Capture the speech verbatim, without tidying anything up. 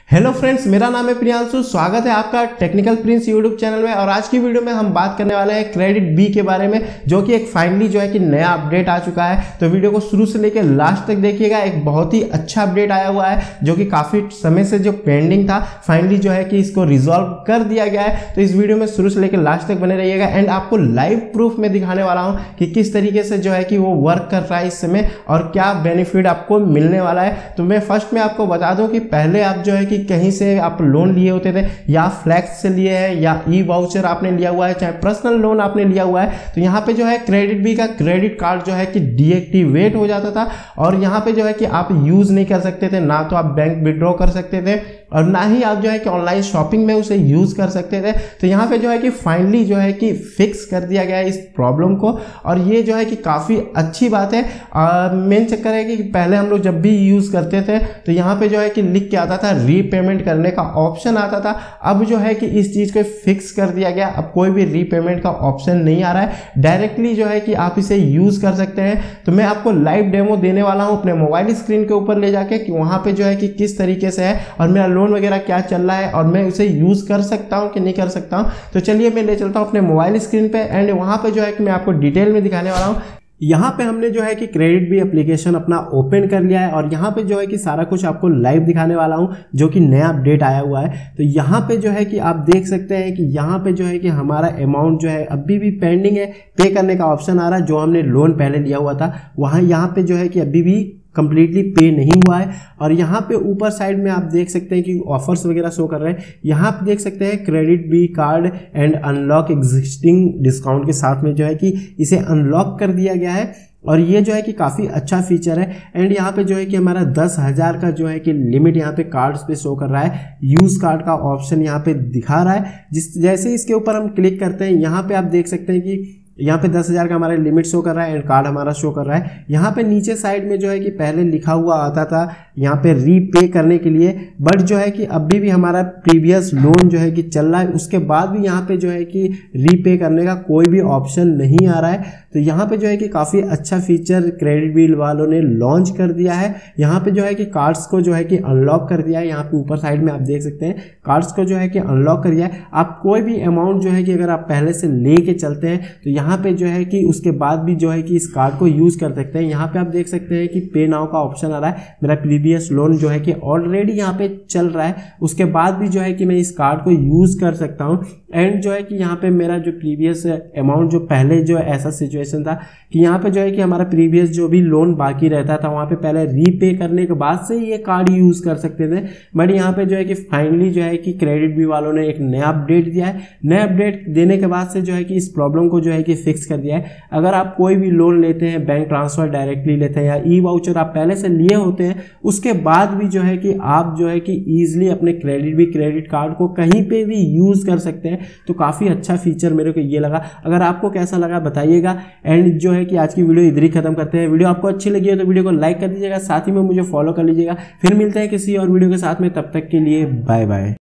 Hello friends, मेरा नाम है प्रियांशु। स्वागत है आपका टेक्निकल प्रिंस यूट्यूब चैनल में। और आज की वीडियो में हम बात करने वाले हैं क्रेडिट बी के बारे में, जो कि एक फाइनली जो है कि नया अपडेट आ चुका है। तो वीडियो को शुरू से लेकर लास्ट तक देखिएगा। एक बहुत ही अच्छा अपडेट आया हुआ है, जो कि काफ़ी समय से जो पेंडिंग था, फाइनली जो है कि इसको रिजॉल्व कर दिया गया है। तो इस वीडियो में शुरू से लेकर लास्ट तक बने रहिएगा एंड आपको लाइव प्रूफ में दिखाने वाला हूँ कि किस तरीके से जो है कि वो वर्क कर रहा है इस समय और क्या बेनिफिट आपको मिलने वाला है। तो मैं फर्स्ट में आपको बता दूँ कि पहले आप जो है कि कहीं से आप लोन लिए होते थे, या फ्लैक्स से लिए हैं, या ई वाउचर आपने लिया हुआ है, चाहे पर्सनल लोन आपने लिया हुआ है, तो यहाँ पे जो है क्रेडिट बी का क्रेडिट कार्ड जो है कि डीएक्टिवेट हो जाता था और यहाँ पे जो है कि आप यूज नहीं कर सकते थे। ना तो आप बैंक विड्रॉ कर सकते थे और ना ही आप जो है कि ऑनलाइन शॉपिंग में उसे यूज कर सकते थे। तो यहाँ पे जो है कि फाइनली जो है कि फिक्स कर दिया गया है इस प्रॉब्लम को, और ये जो है कि काफ़ी अच्छी बात है। मेन चक्कर है कि पहले हम लोग जब भी यूज़ करते थे तो यहाँ पे जो है कि लिख के आता था रीपेमेंट करने का ऑप्शन आता था। अब जो है कि इस चीज़ को फिक्स कर दिया गया। अब कोई भी रीपेमेंट का ऑप्शन नहीं आ रहा है, डायरेक्टली जो है कि आप इसे यूज़ कर सकते हैं। तो मैं आपको लाइव डेमो देने वाला हूँ अपने मोबाइल स्क्रीन के ऊपर ले जाके कि वहाँ पे जो है कि किस तरीके से है और मेरा लोन वगैरह क्या चल रहा है और मैं उसे यूज़ कर सकता हूँ कि नहीं कर सकता हूँ। तो चलिए मैं ले चलता हूँ अपने मोबाइल स्क्रीन पे एंड वहाँ पे जो है कि मैं आपको डिटेल में दिखाने वाला हूँ। यहाँ पे हमने जो है कि क्रेडिट बी एप्लीकेशन अपना ओपन कर लिया है और यहाँ पे जो है कि सारा कुछ आपको लाइव दिखाने वाला हूँ, जो कि नया अपडेट आया हुआ है। तो यहाँ पे जो है कि आप देख सकते हैं कि यहाँ पे जो है कि हमारा अमाउंट जो है अभी भी पेंडिंग है। पे करने का ऑप्शन आ रहा है, जो हमने लोन पहले लिया हुआ था वहाँ यहाँ पे जो है कि अभी भी कंप्लीटली पे नहीं हुआ है। और यहाँ पे ऊपर साइड में आप देख सकते हैं कि ऑफर्स वगैरह शो कर रहे हैं। यहाँ पे देख सकते हैं KreditBee card and unlock existing discount के साथ में जो है कि इसे अनलॉक कर दिया गया है और ये जो है कि काफ़ी अच्छा फीचर है। एंड यहाँ पे जो है कि हमारा दस हज़ार का जो है कि लिमिट यहाँ पे कार्ड्स पे शो कर रहा है। यूज़ कार्ड का ऑप्शन यहाँ पे दिखा रहा है। जिस जैसे इसके ऊपर हम क्लिक करते हैं, यहाँ पे आप देख सकते हैं कि यहाँ पे दस हज़ार का हमारा लिमिट शो कर रहा है एंड कार्ड हमारा शो कर रहा है। यहाँ पे नीचे साइड में जो है कि पहले लिखा हुआ आता था यहाँ पे रीपे करने के लिए, बट जो है कि अभी भी हमारा प्रीवियस लोन जो है कि चल रहा है, उसके बाद भी यहाँ पे जो है कि रीपे करने का कोई भी ऑप्शन नहीं आ रहा है। तो यहाँ पे जो है कि काफ़ी अच्छा फीचर क्रेडिट बिल वालों ने लॉन्च कर दिया है। यहाँ पे जो है कि कार्ड्स को जो है कि अनलॉक कर दिया है। यहाँ पे ऊपर साइड में आप देख सकते हैं कार्ड्स को जो है कि अनलॉक कर दिया है। आप कोई भी अमाउंट जो है कि अगर आप पहले से ले के चलते हैं तो यहाँ पे जो है कि उसके बाद भी जो है कि इस कार्ड को यूज़ कर सकते हैं। यहाँ पे आप देख सकते हैं कि पे नाउ का ऑप्शन आ रहा है। मेरा प्रीवियस लोन जो है कि ऑलरेडी यहाँ पे चल रहा है, उसके बाद भी जो है कि मैं इस कार्ड को यूज़ कर सकता हूँ। एंड जो है कि यहाँ पे मेरा जो प्रीवियस अमाउंट जो पहले जो ऐसा सिचुएशन था कि यहाँ पे जो है कि हमारा प्रीवियस जो भी लोन बाकी रहता था वहाँ पे पहले रीपे करने के बाद से ये कार्ड यूज़ कर सकते थे। बट यहाँ पे जो है कि फाइनली जो है कि क्रेडिट बी वालों ने एक नया अपडेट दिया है। नया अपडेट देने के बाद से जो है कि इस प्रॉब्लम को जो है कि फिक्स कर दिया है। अगर आप कोई भी लोन लेते हैं, बैंक ट्रांसफर डायरेक्टली लेते हैं या ई वाउचर आप पहले से लिए होते हैं, उसके बाद भी जो है कि आप जो है कि ईजिली अपने क्रेडिट बी क्रेडिट कार्ड को कहीं पे भी यूज़ कर सकते हैं। तो काफ़ी अच्छा फीचर मेरे को ये लगा। अगर आपको कैसा लगा बताइएगा। एंड जो है कि आज की वीडियो इधर ही खत्म करते हैं। वीडियो आपको अच्छी लगी है तो वीडियो को लाइक कर दीजिएगा, साथ ही में मुझे फॉलो कर लीजिएगा। फिर मिलते हैं किसी और वीडियो के साथ में, तब तक के लिए बाय बाय।